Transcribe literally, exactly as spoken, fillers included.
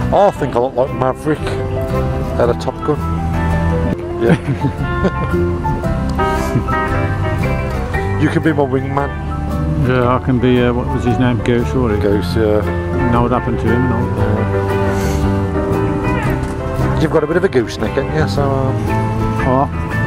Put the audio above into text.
I think I look like Maverick out of TopGun. Yeah. You can be my wingman. Yeah, I can be, uh, what was his name? Goose, or Goose, yeah. Know what happened to him and all. Yeah. You've got a bit of a gooseneck, haven't you? So, um... Oh.